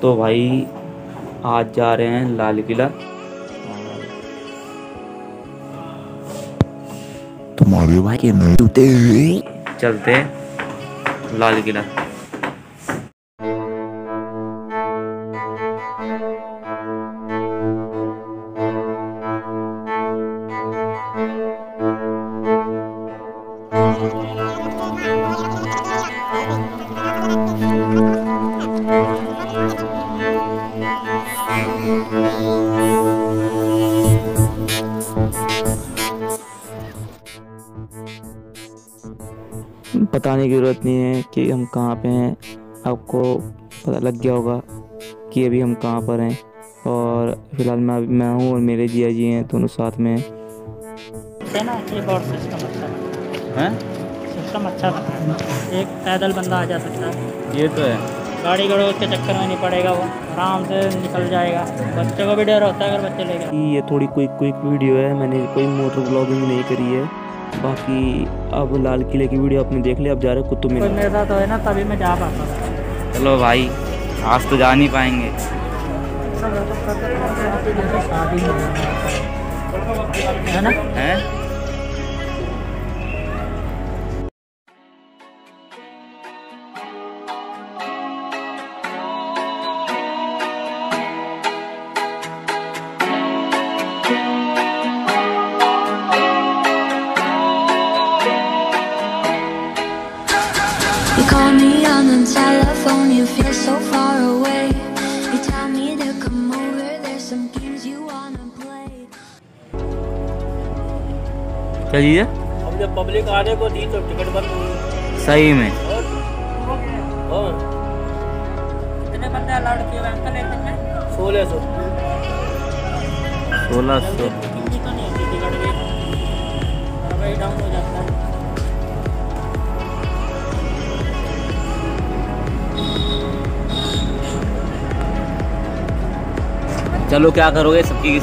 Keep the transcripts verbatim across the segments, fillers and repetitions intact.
तो भाई आज जा रहे हैं लाल किला। तुम्हारे भाई के नहीं टूटे चलते हैं लाल किला। बताने की ज़रूरत नहीं है कि हम कहाँ पे हैं, आपको पता लग गया होगा कि अभी हम कहाँ पर हैं। और फिलहाल मैं मैं हूँ और मेरे जिया जी हैं, दोनों साथ में हैं। ना ये बहुत सिस्टम अच्छा है, सिस्टम अच्छा था। एक पैदल बंदा आ जा सकता है, ये तो है। गाड़ी घोड़ों के चक्कर में नहीं पड़ेगा, वो आराम से निकल जाएगा। बच्चों को भी डर होता है अगर बच्चे ले गए। ये थोड़ी क्विक क्विक वीडियो है, मैंने कोई मोटर ब्लॉगिंग नहीं करी है। बाकी अब लाल किले की वीडियो आपने देख लिया, अब जा रहे कुतुब कोई मीनार। मेरे साथ हो है ना तभी मैं जा पाता था। चलो भाई, आज तो जा नहीं पाएंगे। है ना हैं? You call me on the telephone, you feel so far away. You tell me to come over, there's some games you wanna play. क्या चीज़ है? अब जब पब्लिक आने को थी तो टिकट बंद हुई। सही में और कितने बंदे अलाउड किए हुए अंकल एक दिन में? सोलह सौ सोलह सौ तो नहीं होती टिकट भी, वही डाउन हो जाता है। चलो क्या करोगे सबकी।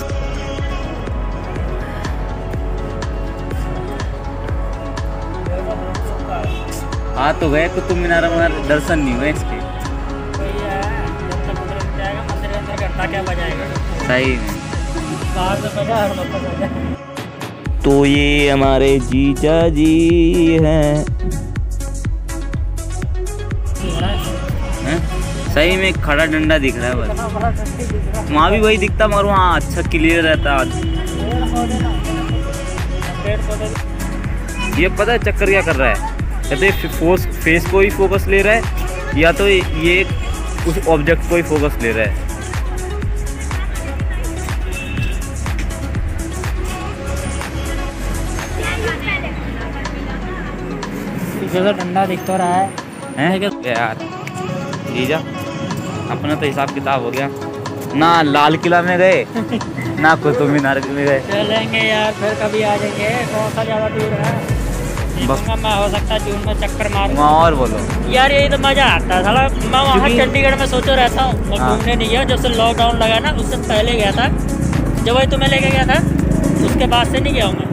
हाँ तो गए कुतुब मीनार, मगर दर्शन नहीं हुए इसके। वही है, जब तक अंदर में जाएगा मंदिर के अंदर घंटा क्या बजाएगा? सही में। बाहर से बजा हर वक्त बजा। तो ये हमारे जीजा जी हैं। हैं? सही में खड़ा डंडा दिख रहा है बस। वहाँ भी वही दिखता, मगर वहाँ अच्छा क्लियर रहता। ये पता है चक्कर क्या कर रहा है? कहते फोस फेस को ही फोकस ले रहा है, या तो ये उस ऑब्जेक्ट को ही फोकस ले रहा है। पीछे से डंडा दिख तो रहा है। हैं यार जीजा, अपना तो हिसाब किताब हो गया ना। लाल किला में गए ना कुतुब मीनार में गए। चलेंगे यार, फिर कभी आ जाएंगे। कौन सा ज़्यादा दूर है? बस मैं हो सकता है जून में चक्कर मारूंगा। वहाँ और बोलो यार यही तो मज़ा आता है साला। मैं वहाँ चंडीगढ़ में सोचो रहता हूँ, मैं हाँ। घूमने नहीं गया। जब से लॉकडाउन लगा ना उससे पहले गया था, जब वही तुम्हें लेके गया था उसके बाद से नहीं गया हूँ मैं।